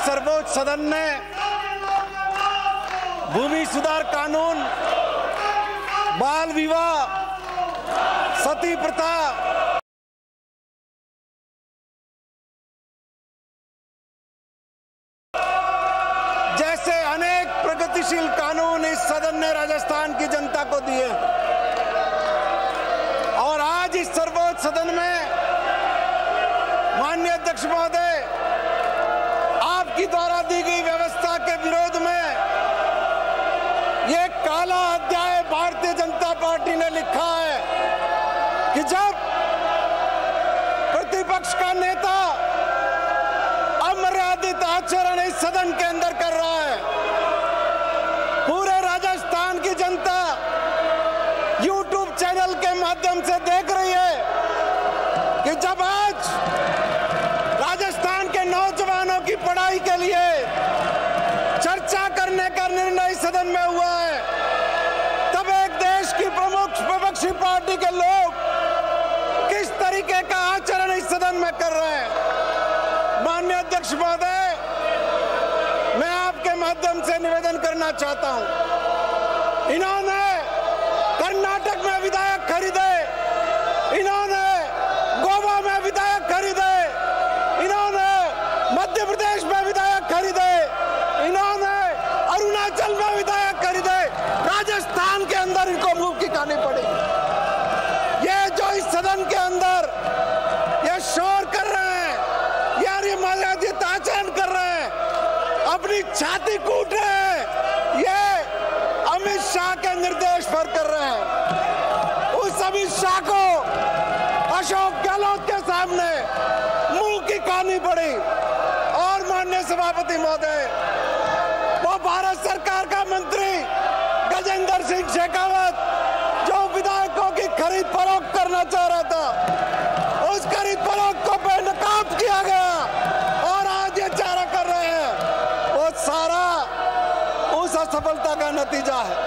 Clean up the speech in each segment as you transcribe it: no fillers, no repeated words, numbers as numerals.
सर्वोच्च सदन ने भूमि सुधार कानून, बाल विवाह, सती प्रथा जैसे अनेक प्रगतिशील कानून इस सदन ने राजस्थान की जनता को दिए। और आज इस सर्वोच्च सदन में माननीय अध्यक्ष महोदय, आपकी द्वारा दी गई व्यवस्था के विरोध में ये काला अध्याय भारतीय जनता पार्टी ने लिखा है कि जब प्रतिपक्ष का नेता अमर्यादित आचरण इस सदन के अंदर कर रहा है, पूरे राजस्थान की जनता यूट्यूब चैनल के माध्यम से देख रही है कि जब आज राजस्थान के नौजवानों की पढ़ाई के लिए चर्चा करने का निर्णय सदन में हुआ है, तब एक देश की प्रमुख विपक्षी पार्टी के लोग किस तरीके का आचरण इस सदन में कर रहे हैं। माननीय अध्यक्ष महोदय, मैं आपके माध्यम से निवेदन करना चाहता हूं, इन्होंने कर्नाटक में विधायक खरीदे, इन्होंने गोवा में विधायक खरीदे, इन्होंने मध्य प्रदेश में विधायक खरीदे, इन्होंने अरुणाचल में विधायक खरीदे, राजस्थान के अंदर इनको मुंह की खानी पड़ेगी। ये जो इस सदन के अंदर ये शोर कर रहे हैं, यार ये मर्यादित आचरण कर रहे हैं, अपनी छाती कूट रहे हैं, ये अमित शाह के निर्देश पर कर रहे हैं। उस अमित शाह को अशोक गहलोत के सामने मुंह की खानी पड़ी। और माननीय सभापति महोदय, वो भारत सरकार का मंत्री गजेंद्र सिंह शेखावत जो विधायकों की खरीद फरोख्त करना चाह रहा था, उस खरीद फरोख्त को बेनकाब किया गया और आज ये चारा कर रहे हैं। वो सारा उस असफलता का नतीजा है।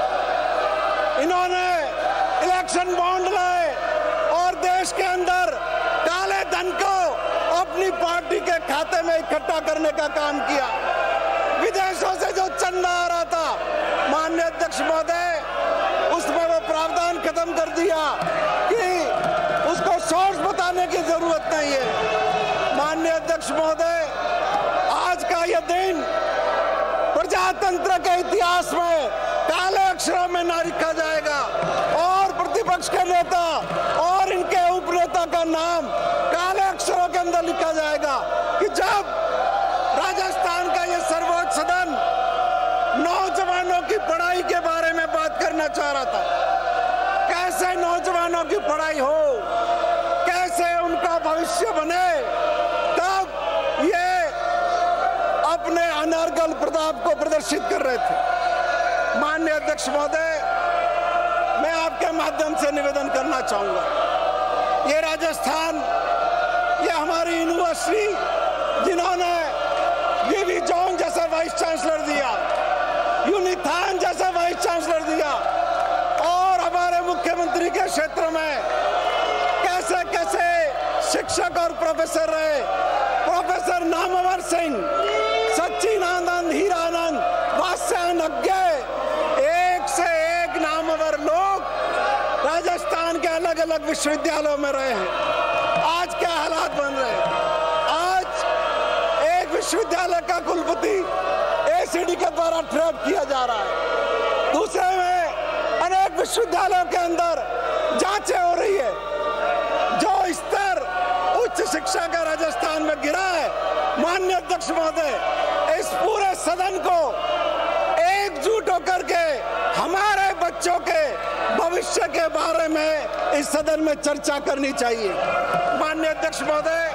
इन्होंने इलेक्शन बॉन्ड लाए और देश के अंदर काले धन को अपनी पार्टी के खाते में इकट्ठा करने का काम किया। विदेशों से जो चंदा आ रहा था, माननीय अध्यक्ष महोदय, उसमें वो प्रावधान खत्म कर दिया कि उसको सोर्स बताने की जरूरत नहीं है। माननीय अध्यक्ष महोदय, आज का यह दिन प्रजातंत्र के इतिहास में काले अक्षरों में ना लिखा जाएगा और प्रतिपक्ष के नेता और इनके उपनेता का नाम काले अक्षरों के अंदर लिखा जाएगा कि जब राजस्थान का यह सर्वोच्च सदन नौजवानों की पढ़ाई के बारे में बात करना चाह रहा था, कैसे नौजवानों की पढ़ाई हो, कैसे उनका भविष्य बने, तब ये अपने अनर्गल प्रताप को प्रदर्शित कर रहे थे। माननीय अध्यक्ष महोदय, मैं आपके माध्यम से निवेदन करना चाहूंगा, ये राजस्थान, ये हमारी यूनिवर्सिटी जिन्होंने वीवी जॉन जैसा वाइस चांसलर दिया, यूनिथान जैसा वाइस चांसलर दिया, और हमारे मुख्यमंत्री के क्षेत्र में कैसे कैसे शिक्षक और प्रोफेसर रहे, प्रोफेसर नामवर सिंह, सच्चिदानंद, हीरानंद, वात्स्यायन, एक से एक नामवर लोग राजस्थान के अलग अलग विश्वविद्यालयों में रहे हैं। आज क्या हालात बन रहे हैं? आज एक विश्वविद्यालय का कुलपति एसीडी के द्वारा ट्रैप किया जा रहा है, दूसरे में अनेक विश्वविद्यालयों के अंदर जांचें हो रही है। जो स्तर उच्च शिक्षा का राजस्थान में गिरा है, माननीय अध्यक्ष महोदय, इस पूरे सदन को एकजुट होकर के हमारे बच्चों के भविष्य के बारे में इस सदन में चर्चा करनी चाहिए। माननीय अध्यक्ष महोदय,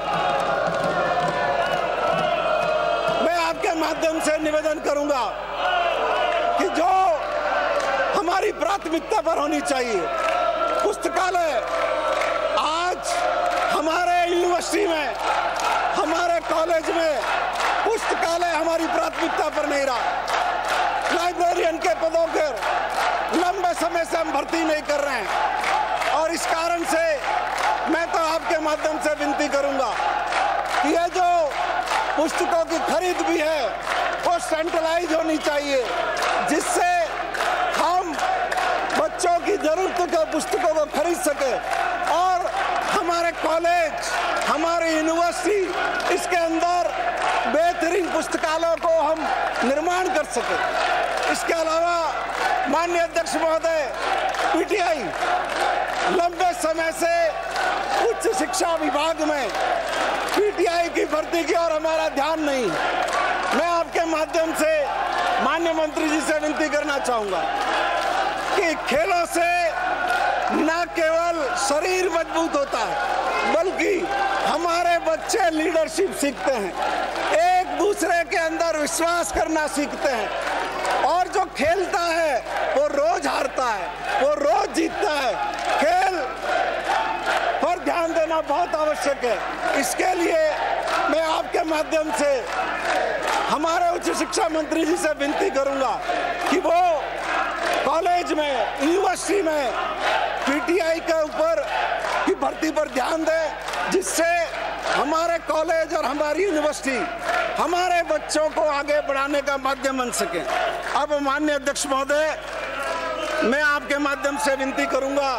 मैं आपके माध्यम से निवेदन करूंगा कि जो हमारी प्राथमिकता पर होनी चाहिए, पुस्तकालय, आज हमारे यूनिवर्सिटी में, हमारे कॉलेज में पुस्तकालय हमारी प्राथमिकता पर नहीं रहा। लाइब्रेरियन के पदों पर लंबे समय से हम भर्ती नहीं कर रहे हैं और इस कारण से मैं तो आपके माध्यम से विनती करूंगा कि ये जो पुस्तकों की खरीद भी है वो सेंट्रलाइज होनी चाहिए, जिससे हम बच्चों की जरूरतों के पुस्तकों को खरीद सके और हमारे कॉलेज, हमारी यूनिवर्सिटी, इसके अंदर बेहतरीन पुस्तकालयों को हम निर्माण कर सके। इसके अलावा माननीय अध्यक्ष महोदय, पीटीआई लंबे समय से उच्च शिक्षा विभाग में पीटीआई की भर्ती की और हमारा ध्यान नहीं। मैं आपके माध्यम से माननीय मंत्री जी से विनती करना चाहूंगा कि खेलों से न केवल शरीर मजबूत होता है बल्कि हमारे बच्चे लीडरशिप सीखते हैं, एक दूसरे के अंदर विश्वास करना सीखते हैं और जो खेलता है वो रोज हारता है, वो रोज जीतता है। खेल पर ध्यान देना बहुत आवश्यक है। इसके लिए मैं आपके माध्यम से हमारे उच्च शिक्षा मंत्री जी से विनती करूंगा कि वो कॉलेज में, यूनिवर्सिटी में पीटीआई के ऊपर की भर्ती पर ध्यान दें, जिससे हमारे कॉलेज और हमारी यूनिवर्सिटी हमारे बच्चों को आगे बढ़ाने का माध्यम बन सके। अब माननीय अध्यक्ष महोदय, मैं आपके माध्यम से विनती करूंगा,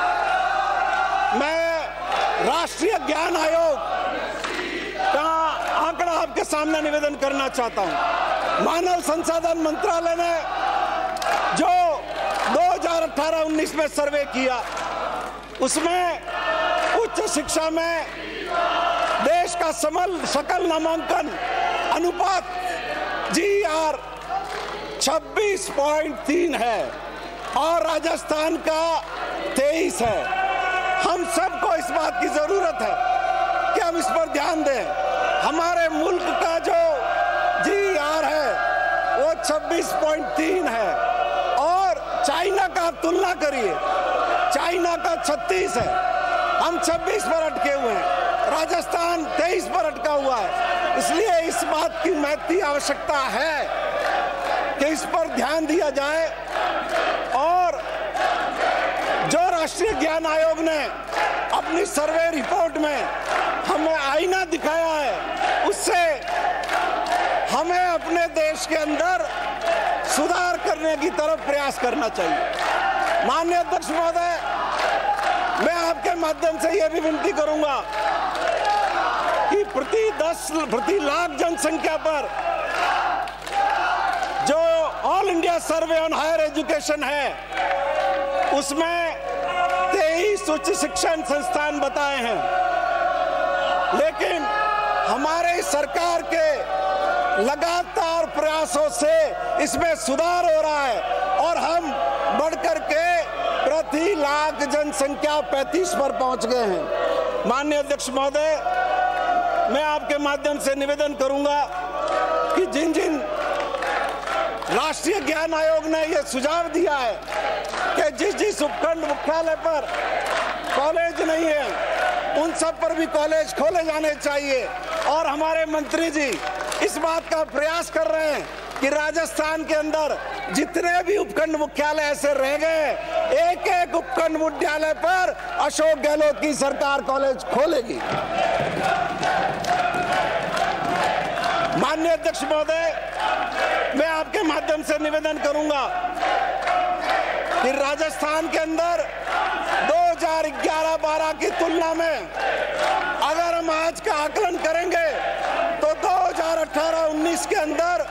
मैं राष्ट्रीय ज्ञान आयोग का आंकड़ा आपके सामने निवेदन करना चाहता हूं। मानव संसाधन मंत्रालय ने जो 2018-19 में सर्वे किया, उसमें उच्च शिक्षा में देश का सकल नामांकन अनुपात GR 26.3 है और राजस्थान का 23 है। हम सबको इस बात की जरूरत है कि हम इस पर ध्यान दें। हमारे मुल्क का जो GR है वो 26.3 है और चाइना का आप तुलना करिए, चाइना का 36 है, हम 26 पर अटके हुए हैं, राजस्थान 23 पर अटका हुआ है। इसलिए इस बात की महती आवश्यकता है कि इस पर ध्यान दिया जाए और जो राष्ट्रीय ज्ञान आयोग ने अपनी सर्वे रिपोर्ट में हमें आईना दिखाया है, उससे हमें अपने देश के अंदर सुधार करने की तरफ प्रयास करना चाहिए। माननीय अध्यक्ष महोदय, मैं आपके माध्यम से यह भी विनती करूंगा कि प्रति लाख जनसंख्या पर जो all India survey on higher education है, उसमें 23 उच्च शिक्षण संस्थान बताए हैं, लेकिन हमारे सरकार के लगातार प्रयासों से इसमें सुधार हो रहा है और हम बढ़कर के प्रति लाख जनसंख्या 35 पर पहुंच गए हैं। माननीय अध्यक्ष महोदय, मैं आपके माध्यम से निवेदन करूंगा कि जिन जिन राष्ट्रीय ज्ञान आयोग ने यह सुझाव दिया है कि जिस उपखंड मुख्यालय पर कॉलेज नहीं है उन सब पर भी कॉलेज खोले जाने चाहिए और हमारे मंत्री जी इस बात का प्रयास कर रहे हैं कि राजस्थान के अंदर जितने भी उपखंड मुख्यालय ऐसे रह गए, एक एक उपखंड मुख्यालय पर अशोक गहलोत की सरकार कॉलेज खोलेगी। माननीय अध्यक्ष महोदय, मैं आपके माध्यम से निवेदन करूंगा कि राजस्थान के अंदर 2011-12 की तुलना में अगर हम आज का आकलन करेंगे तो 2018-19 के अंदर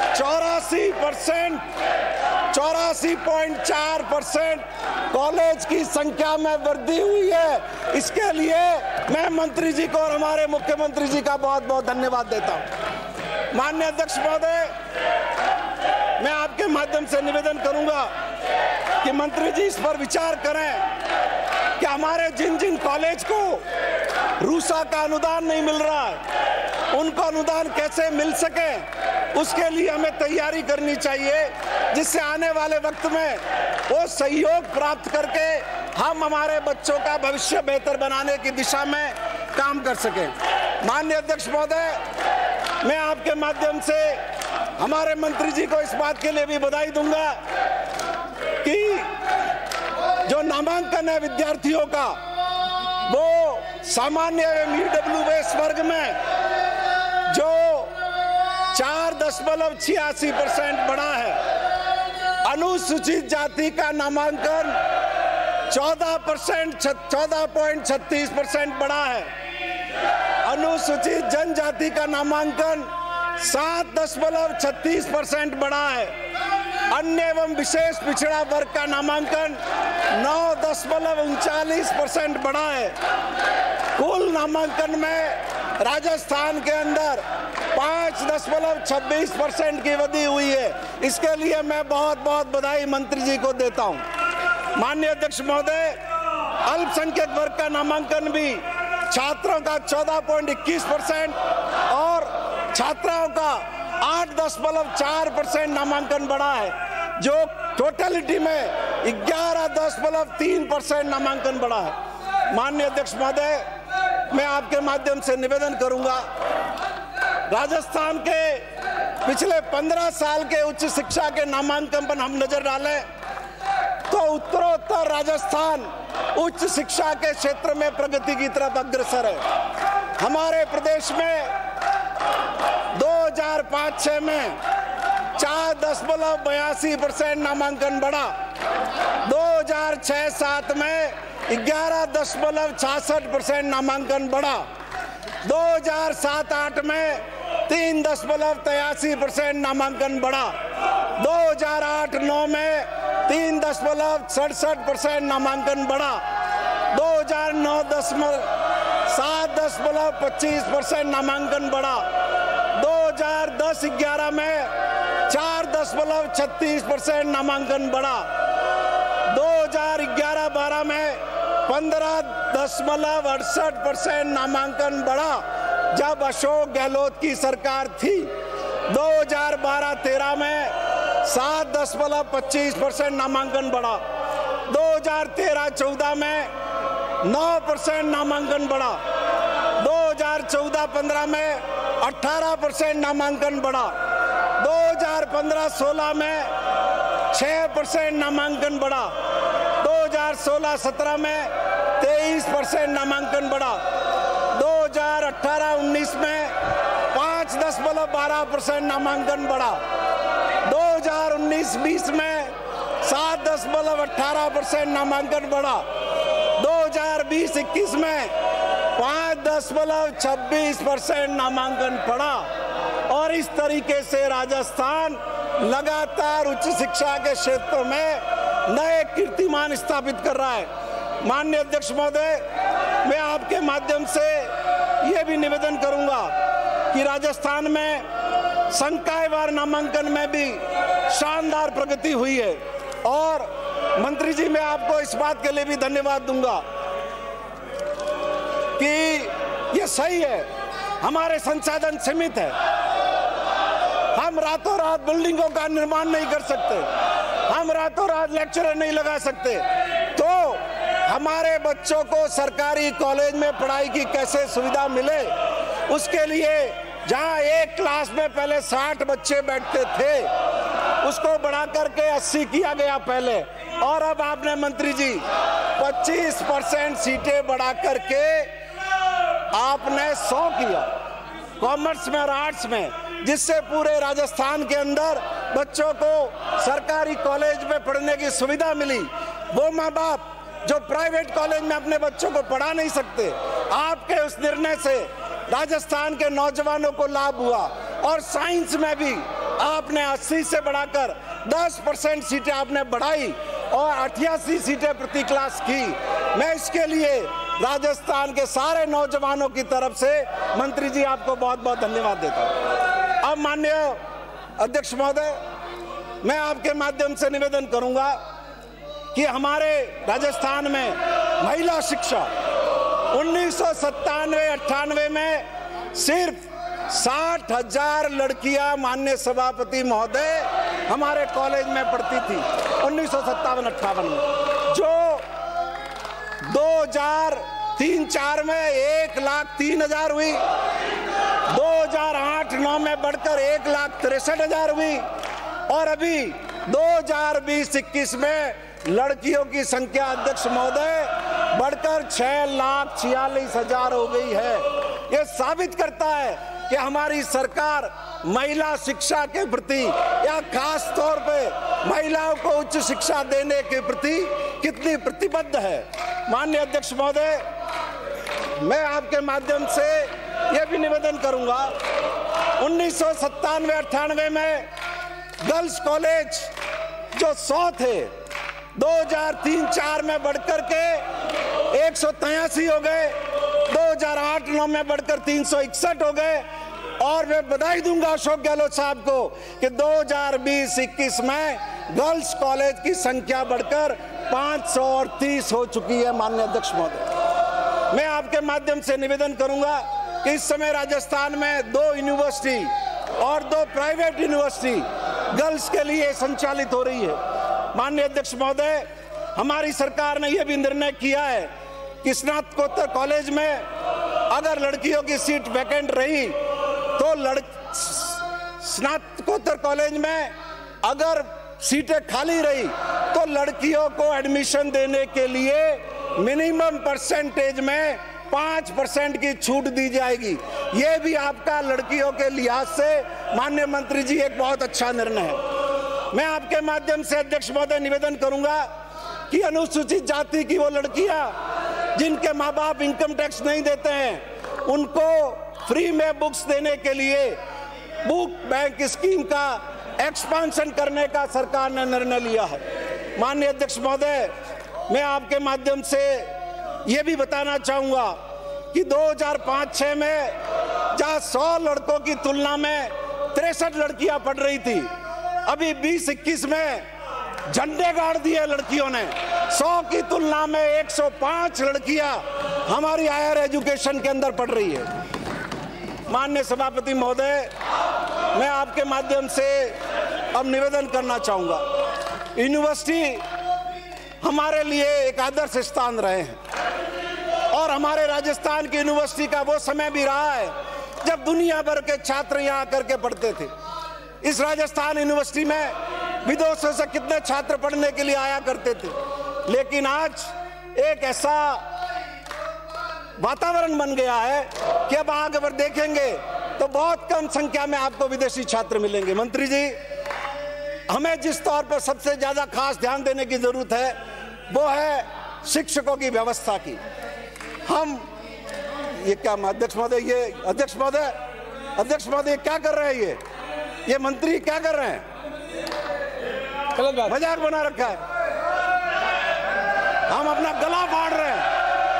84.4% कॉलेज की संख्या में वृद्धि हुई है। इसके लिए मैं मंत्री जी को और हमारे मुख्यमंत्री जी का बहुत बहुत धन्यवाद देता हूं। माननीय अध्यक्ष महोदय, मैं आपके माध्यम से निवेदन करूंगा कि मंत्री जी इस पर विचार करें कि हमारे जिन जिन कॉलेज को रूसा का अनुदान नहीं मिल रहा है, उनको अनुदान कैसे मिल सके, उसके लिए हमें तैयारी करनी चाहिए, जिससे आने वाले वक्त में वो सहयोग प्राप्त करके हम हमारे बच्चों का भविष्य बेहतर बनाने की दिशा में काम कर सकें। माननीय अध्यक्ष महोदय, मैं आपके माध्यम से हमारे मंत्री जी को इस बात के लिए भी बधाई दूंगा कि जो नामांकन है विद्यार्थियों का, वो सामान्य एवं EWS वर्ग में जो 4.86% बढ़ा है। अनुसूचित जाति का नामांकन 14.36% बढ़ा है। अनुसूचित जनजाति का नामांकन 7.36% बढ़ा है। अन्य एवं विशेष पिछड़ा वर्ग का नामांकन 9.39% बढ़ा है। कुल नामांकन में राजस्थान के अंदर 5.26% की वृद्धि हुई है। इसके लिए मैं बहुत बहुत बधाई मंत्री जी को देता हूं। माननीय अध्यक्ष महोदय, अल्पसंख्यक वर्ग का नामांकन भी छात्रों का 14.21% और छात्राओं का 8.4% नामांकन बढ़ा है, जो टोटलिटी में 11.3% नामांकन बढ़ा है। माननीय अध्यक्ष महोदय, मैं आपके माध्यम से निवेदन करूंगा, राजस्थान के पिछले 15 साल के उच्च शिक्षा के नामांकन पर हम नजर डालें तो उत्तरोत्तर राजस्थान उच्च शिक्षा के क्षेत्र में प्रगति की तरफ अग्रसर है। हमारे प्रदेश में 2005-06 में 4.82% नामांकन बढ़ा, 2006-07 में 11.66% नामांकन बढ़ा, 2007-08 में 3.83% नामांकन बढ़ा, 2008-09 में 3.67% नामांकन बढ़ा, 2009-10 में 7.25% नामांकन बढ़ा, 2010-11 में 4.36% नामांकन बढ़ा, 2011-12 में 15.68% नामांकन बढ़ा जब अशोक गहलोत की सरकार थी। 2012-13 में 7.25% नामांकन बढ़ा, 2013-14 में 9% नामांकन बढ़ा, 2014-15 में 18% नामांकन बढ़ा, 2015-16 में 6% नामांकन बढ़ा, 2016-17 में 23% नामांकन बढ़ा, 2018-19 में 5.12% नामांकन बढ़ा, 2019-20 में 7.18% नामांकन बढ़ा, 2020-21 में 5.26% नामांकन बढ़ा। और इस तरीके से राजस्थान लगातार उच्च शिक्षा के क्षेत्र में नए कीर्तिमान स्थापित कर रहा है। माननीय अध्यक्ष महोदय, मैं आपके माध्यम से ये भी निवेदन करूंगा कि राजस्थान में संकायवार नामांकन में भी शानदार प्रगति हुई है। और मंत्री जी, मैं आपको इस बात के लिए भी धन्यवाद दूंगा कि ये सही है, हमारे संसाधन सीमित है, हम रातों रात बिल्डिंगों का निर्माण नहीं कर सकते, हम रातों रात लेक्चरर नहीं लगा सकते, तो हमारे बच्चों को सरकारी कॉलेज में पढ़ाई की कैसे सुविधा मिले, उसके लिए जहां एक क्लास में पहले 60 बच्चे बैठते थे उसको बढ़ा करके 80 किया गया पहले, और अब आपने मंत्री जी 25% सीटें बढ़ा करके आपने 100 किया कॉमर्स में और आर्ट्स में, जिससे पूरे राजस्थान के अंदर बच्चों को सरकारी कॉलेज में पढ़ने की सुविधा मिली। वो माँ बाप जो प्राइवेट कॉलेज में अपने बच्चों को पढ़ा नहीं सकते, आपके उस निर्णय से राजस्थान के नौजवानों को लाभ हुआ। और साइंस में भी आपने 80 से बढ़ाकर 10% सीटें आपने बढ़ाई और 88 सीटें प्रति क्लास की। मैं इसके लिए राजस्थान के सारे नौजवानों की तरफ से मंत्री जी आपको बहुत बहुत धन्यवाद देता हूं। अब माननीय अध्यक्ष महोदय, मैं आपके माध्यम से निवेदन करूंगा कि हमारे राजस्थान में महिला शिक्षा 1997-98 में सिर्फ 60,000 लड़कियां माननीय सभापति महोदय हमारे कॉलेज में पढ़ती थी 1957-58 में, जो 2003-04 में 1,03,000 हुई, 2008-09 में बढ़कर 1,63,000 हुई, और अभी 2020-21 में लड़कियों की संख्या अध्यक्ष महोदय बढ़कर 6,46,000 हो गई है। ये साबित करता है कि हमारी सरकार महिला शिक्षा के प्रति या खास तौर पे महिलाओं को उच्च शिक्षा देने के प्रति कितनी प्रतिबद्ध है। माननीय अध्यक्ष महोदय, मैं आपके माध्यम से यह भी निवेदन करूंगा, 1997-98 में गर्ल्स कॉलेज जो 100 थे, 2003-04 में बढ़कर के 183 हो गए, 2008-09 में बढ़कर 361 हो गए। और मैं बधाई दूंगा अशोक गहलोत साहब को कि 2020-21 में गर्ल्स कॉलेज की संख्या बढ़कर 530 हो चुकी है। माननीय अध्यक्ष महोदय, मैं आपके माध्यम से निवेदन करूंगा कि इस समय राजस्थान में 2 यूनिवर्सिटी और 2 प्राइवेट यूनिवर्सिटी गर्ल्स के लिए संचालित हो रही है। माननीय अध्यक्ष महोदय, हमारी सरकार ने यह भी निर्णय किया है कि स्नातकोत्तर कॉलेज में अगर लड़कियों की सीट वैकेंट रही तो स्नातकोत्तर कॉलेज में अगर सीटें खाली रही तो लड़कियों को एडमिशन देने के लिए मिनिमम परसेंटेज में 5% की छूट दी जाएगी। यह भी आपका लड़कियों के लिहाज से माननीय मंत्री जी एक बहुत अच्छा निर्णय है। मैं आपके माध्यम से अध्यक्ष महोदय निवेदन करूंगा कि अनुसूचित जाति की वो लड़कियां जिनके माँ बाप इनकम टैक्स नहीं देते हैं, उनको फ्री में बुक्स देने के लिए बुक बैंक स्कीम का एक्सपेंशन करने का सरकार ने निर्णय लिया है। माननीय अध्यक्ष महोदय, मैं आपके माध्यम से यह भी बताना चाहूंगा कि 2005-06 में जहां 100 लड़कों की तुलना में 63 लड़कियां पढ़ रही थी, अभी 20-21 में झंडे गाड़ दिए लड़कियों ने। 100 की तुलना में 105 लड़कियां हमारी हायर एजुकेशन के अंदर पढ़ रही है। माननीय सभापति महोदय, मैं आपके माध्यम से अब निवेदन करना चाहूंगा, यूनिवर्सिटी हमारे लिए एक आदर्श स्थान रहे हैं और हमारे राजस्थान की यूनिवर्सिटी का वो समय भी रहा है जब दुनिया भर के छात्र यहाँ आकर के पढ़ते थे। इस राजस्थान यूनिवर्सिटी में विदेशों से कितने छात्र पढ़ने के लिए आया करते थे, लेकिन आज एक ऐसा वातावरण बन गया है कि अब आगे बढ़ देखेंगे तो बहुत कम संख्या में आपको विदेशी छात्र मिलेंगे। मंत्री जी, हमें जिस तौर पर सबसे ज्यादा खास ध्यान देने की जरूरत है वो है शिक्षकों की व्यवस्था की। हम ये क्या अध्यक्ष महोदय क्या कर रहे हैं? ये मंत्री क्या कर रहे हैं? मजाक बना रखा है। हम अपना गला फाड़ रहे हैं।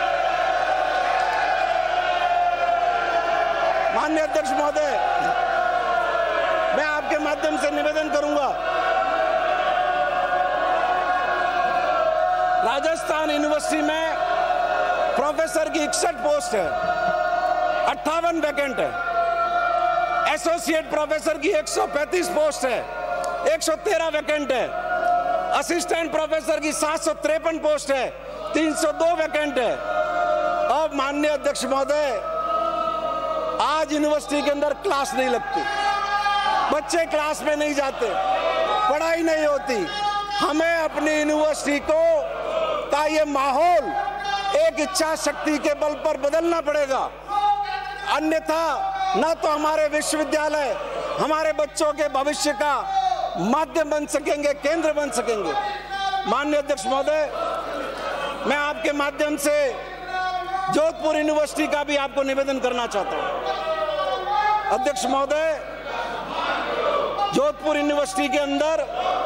माननीय अध्यक्ष महोदय, मैं आपके माध्यम से निवेदन करूंगा, राजस्थान यूनिवर्सिटी में प्रोफेसर की 61 पोस्ट है, 58 वैकेंट है। एसोसिएट प्रोफेसर की 135 पोस्ट है, 113 वैकेंट है। असिस्टेंट प्रोफेसर की 753 पोस्ट है, 302 वैकेंट है। और माननीय अध्यक्ष महोदय, आज यूनिवर्सिटी के अंदर क्लास नहीं लगती, बच्चे क्लास में नहीं जाते, पढ़ाई नहीं होती। हमें अपनी यूनिवर्सिटी का ये माहौल एक इच्छा शक्ति के बल पर बदलना पड़ेगा, अन्यथा न तो हमारे विश्वविद्यालय हमारे बच्चों के भविष्य का माध्यम बन सकेंगे, केंद्र बन सकेंगे। माननीय अध्यक्ष महोदय, मैं आपके माध्यम से जोधपुर यूनिवर्सिटी का भी आपको निवेदन करना चाहता हूं। अध्यक्ष महोदय, जोधपुर यूनिवर्सिटी के अंदर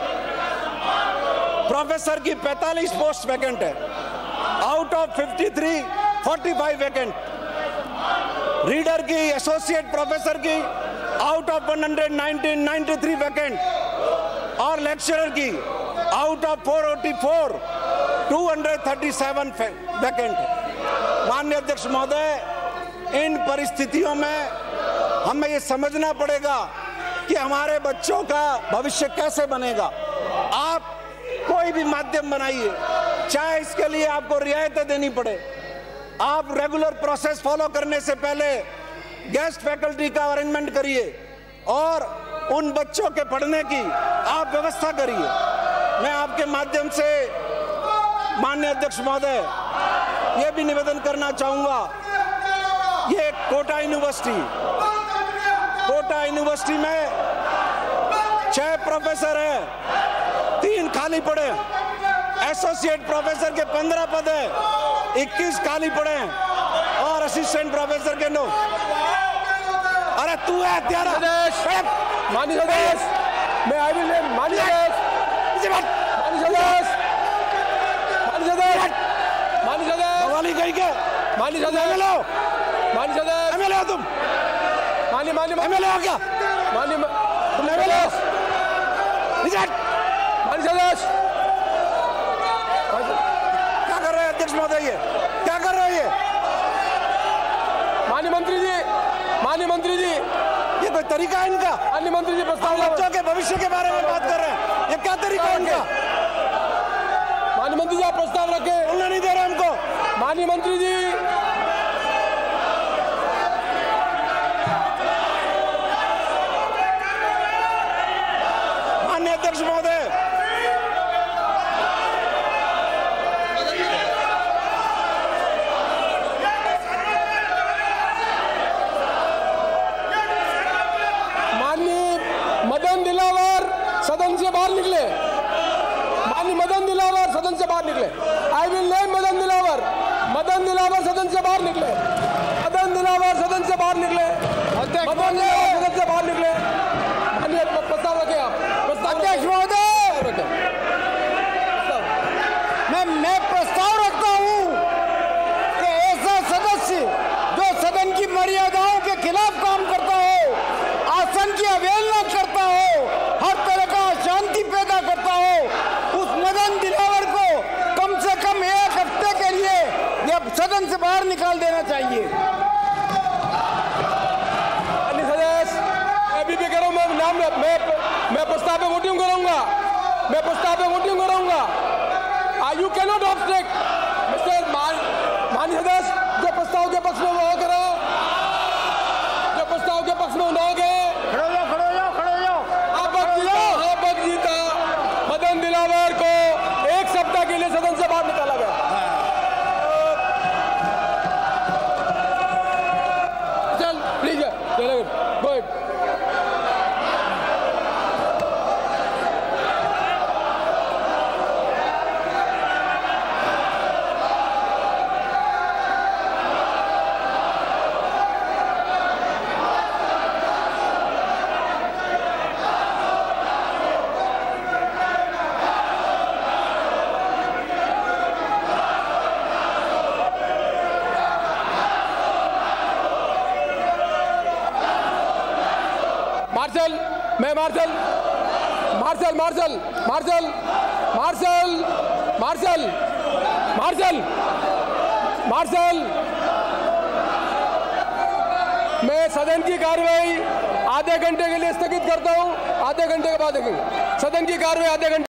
प्रोफेसर की 45 पोस्ट वैकेंट है, आउट ऑफ 53 45 वैकेंट। रीडर की, एसोसिएट प्रोफेसर की आउट ऑफ 119 93 वैकेंट और लेक्चरर की आउट ऑफ 484 237 वैकेंट है। माननीय अध्यक्ष महोदय, इन परिस्थितियों में हमें ये समझना पड़ेगा कि हमारे बच्चों का भविष्य कैसे बनेगा। आप कोई भी माध्यम बनाइए, चाहे इसके लिए आपको रियायतें देनी पड़े, आप रेगुलर प्रोसेस फॉलो करने से पहले गेस्ट फैकल्टी का अरेंजमेंट करिए और उन बच्चों के पढ़ने की आप व्यवस्था करिए। मैं आपके माध्यम से माननीय अध्यक्ष महोदय यह भी निवेदन करना चाहूंगा, ये कोटा कोलकाता यूनिवर्सिटी में 6 प्रोफेसर है, 3 खाली पड़े। एसोसिएट प्रोफेसर के 15 पद है, 21 खाली पड़े हैं, और असिस्टेंट प्रोफेसर के 9। अरे तू है हत्यारा। माननीय सदस्य, मैं आई विल माननीय सदस्य, वाली गई के माननीय सदस्य, माननीय सदस्य, एमएलए हो तुम? माननीय एमएलए हो क्या? माननीय तुम एमएलए हो? माननीय सदस्य, क्या कर रहे हैं अध्यक्ष महोदय? ये क्या कर रहे हैं? ये माननीय मंत्री जी, माननीय मंत्री जी, ये कोई तरीका है इनका? माननीय मंत्री जी, प्रस्ताव बच्चों के भविष्य के बारे में बात कर रहे हैं, ये क्या तरीका है इनका? माननीय मंत्री जी, आप प्रस्ताव रखें। बोलने नहीं दे रहे हमको। माननीय मंत्री जी, माननीय अध्यक्ष महोदय, माननीय मदन दिलावर सदन से बाहर निकले। माननीय मदन दिलावर सदन से बाहर निकले। I will name Madan Dilawar. Madan Dilawar सदन से बाहर निकले। मदन दिलावर सदन से बाहर निकले। मदन दिलावर सदन से बाहर निकले। माननीय प्रस्ताव रखें आप। प्रस्ताव अध्यक्ष महोदय, मैं प्रस्ताव रखता हूं कि ऐसा सदस्य जो सदन की मर्यादाओं के खिलाफ काम करता हो, आसन की अवहेलना करता हो, हर तरह का अशांति पैदा करता हो, उस मदन दिलावर को कम से कम 1 हफ्ते के लिए यह सदन से बाहर निकाल देना चाहिए। माननीय सदस्य, अभी भी करूँ मैं प्रस्ताव पे वोटिंग करूंगा। मैं प्रस्ताव पे वोटिंग करूंगा। You can not obstruct mister माननीय सदस्य, जो प्रस्ताव के पक्ष में वो हो करो, जो प्रस्ताव के पक्ष में हो गए। आप जीता। मदन दिलावर को 1 सप्ताह के लिए सदन से बाहर निकाला गया। चल प्लीज गो अहेड। मार्शल, मैं marshal marshal marshal marshal marshal marshal marshal marshal मैं सदन की कार्रवाई आधे घंटे के लिए स्थगित करता हूं। आधे घंटे के बाद देखेंगे। सदन की कार्रवाई आधे घंटे